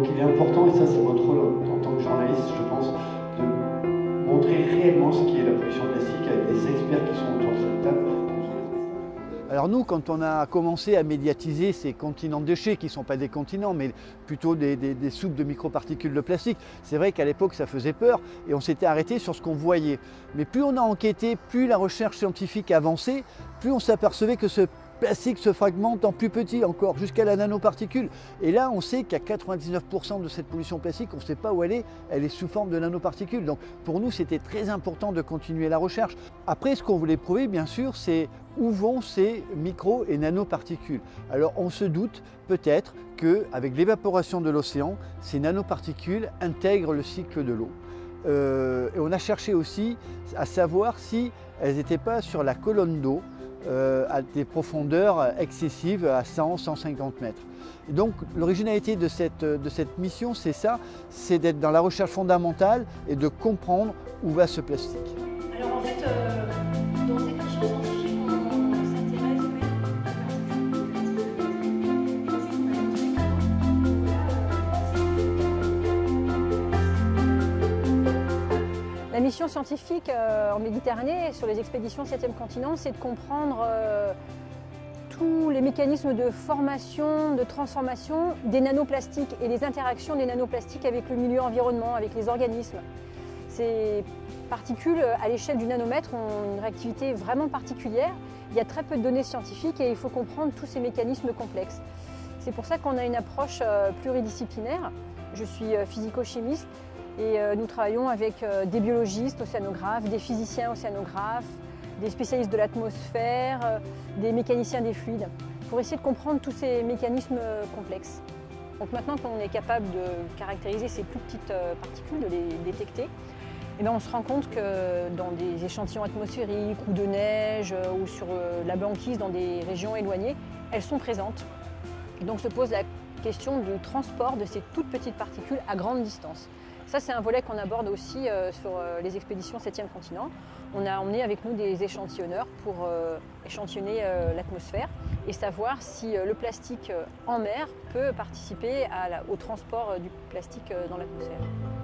donc il est important, et ça c'est votre rôle en tant que journaliste, je pense, de montrer réellement ce qu'est la pollution plastique avec des experts qui sont autour de cette table. Alors nous, quand on a commencé à médiatiser ces continents de déchets, qui ne sont pas des continents, mais plutôt des soupes de microparticules de plastique, c'est vrai qu'à l'époque ça faisait peur et on s'était arrêté sur ce qu'on voyait. Mais plus on a enquêté, plus la recherche scientifique avançait, plus on s'apercevait que ce plastique se fragmente en plus petit encore, jusqu'à la nanoparticule. Et là, on sait qu'à 99% de cette pollution plastique, on ne sait pas où elle est sous forme de nanoparticules. Donc pour nous, c'était très important de continuer la recherche. Après, ce qu'on voulait prouver, bien sûr, c'est où vont ces micro et nanoparticules. Alors on se doute peut-être qu'avec l'évaporation de l'océan, ces nanoparticules intègrent le cycle de l'eau. Et on a cherché aussi à savoir si elles n'étaient pas sur la colonne d'eau, à des profondeurs excessives à 100-150 mètres. Et donc l'originalité de cette mission, c'est ça, c'est d'être dans la recherche fondamentale et de comprendre où va ce plastique. Alors en fait, dans cette mission scientifique, on s'intéresse La mission scientifique en Méditerranée, sur les expéditions 7e continent, c'est de comprendre tous les mécanismes de formation, de transformation des nanoplastiques et les interactions des nanoplastiques avec le milieu environnement, avec les organismes. Ces particules, à l'échelle du nanomètre, ont une réactivité vraiment particulière. Il y a très peu de données scientifiques et il faut comprendre tous ces mécanismes complexes. C'est pour ça qu'on a une approche pluridisciplinaire. Je suis physico-chimiste. Et nous travaillons avec des biologistes océanographes, des physiciens océanographes, des spécialistes de l'atmosphère, des mécaniciens des fluides, pour essayer de comprendre tous ces mécanismes complexes. Donc maintenant qu'on est capable de caractériser ces plus petites particules, de les détecter, et bien on se rend compte que dans des échantillons atmosphériques ou de neige ou sur la banquise dans des régions éloignées, elles sont présentes. Et donc se pose la question du transport de ces toutes petites particules à grande distance. Ça, c'est un volet qu'on aborde aussi sur les expéditions 7e continent. On a emmené avec nous des échantillonneurs pour échantillonner l'atmosphère et savoir si le plastique en mer peut participer au transport du plastique dans l'atmosphère.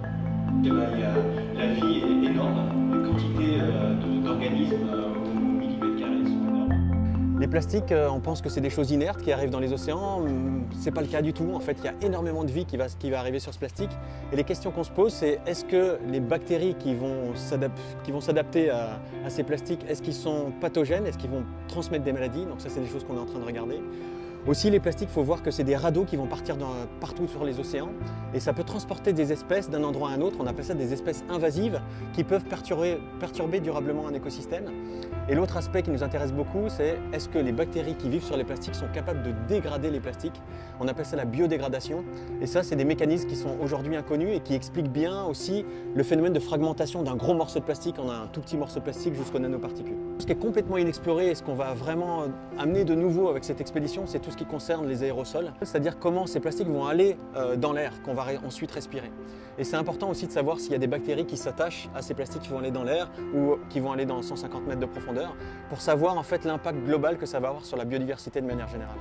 La vie est énorme, les quantités d'organismes au millimètre carré sont énormes. Les plastiques, on pense que c'est des choses inertes qui arrivent dans les océans. C'est pas le cas du tout. En fait, il y a énormément de vie qui va arriver sur ce plastique. Et les questions qu'on se pose, c'est est-ce que les bactéries qui vont s'adapter à ces plastiques, est-ce qu'ils sont pathogènes? Est-ce qu'ils vont transmettre des maladies? Donc ça, c'est des choses qu'on est en train de regarder. Aussi, les plastiques, il faut voir que c'est des radeaux qui vont partir partout sur les océans et ça peut transporter des espèces d'un endroit à un autre. On appelle ça des espèces invasives qui peuvent perturber durablement un écosystème. Et l'autre aspect qui nous intéresse beaucoup, c'est est-ce que les bactéries qui vivent sur les plastiques sont capables de dégrader les plastiques? On appelle ça la biodégradation. Et ça, c'est des mécanismes qui sont aujourd'hui inconnus et qui expliquent bien aussi le phénomène de fragmentation d'un gros morceau de plastique en un tout petit morceau de plastique jusqu'aux nanoparticules. Ce qui est complètement inexploré et ce qu'on va vraiment amener de nouveau avec cette expédition, c'est tout ce qui concerne les aérosols, c'est-à-dire comment ces plastiques vont aller dans l'air, qu'on va ensuite respirer. Et c'est important aussi de savoir s'il y a des bactéries qui s'attachent à ces plastiques qui vont aller dans l'air ou qui vont aller dans 150 mètres de profondeur, pour savoir en fait l'impact global que ça va avoir sur la biodiversité de manière générale.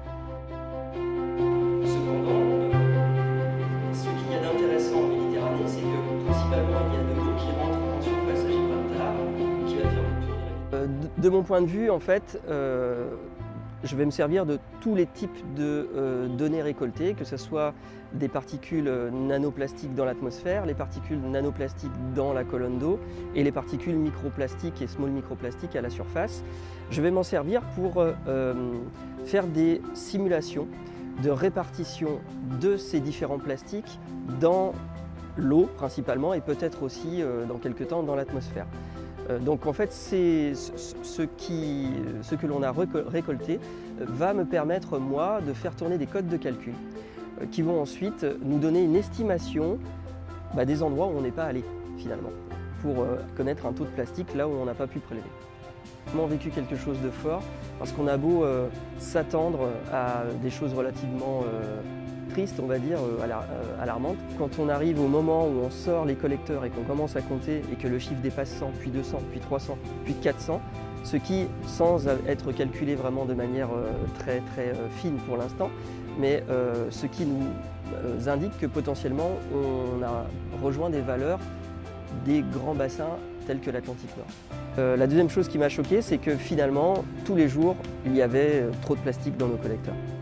Cependant, ce qu'il y a d'intéressant en Méditerranée, c'est que principalement il y a de l'eau qui rentre en surface à Gibraltar, qui va faire le tour de la... De mon point de vue, en fait, je vais me servir de tous les types de données récoltées, que ce soit des particules nanoplastiques dans l'atmosphère, les particules nanoplastiques dans la colonne d'eau et les particules microplastiques et small microplastiques à la surface. Je vais m'en servir pour faire des simulations de répartition de ces différents plastiques dans l'eau principalement et peut-être aussi dans quelques temps dans l'atmosphère. Donc en fait, ce que l'on a récolté va me permettre, moi, de faire tourner des codes de calcul qui vont ensuite nous donner une estimation des endroits où on n'est pas allé, finalement, pour connaître un taux de plastique là où on n'a pas pu prélever. On a vécu quelque chose de fort, parce qu'on a beau s'attendre à des choses relativement tristes, on va dire, alarmantes. Quand on arrive au moment où on sort les collecteurs et qu'on commence à compter et que le chiffre dépasse 100, puis 200, puis 300, puis 400, ce qui, sans être calculé vraiment de manière très fine pour l'instant, mais ce qui nous indique que potentiellement on a rejoint des valeurs des grands bassins tels que l'Atlantique Nord. La deuxième chose qui m'a choqué, c'est que finalement, tous les jours, il y avait trop de plastique dans nos collecteurs.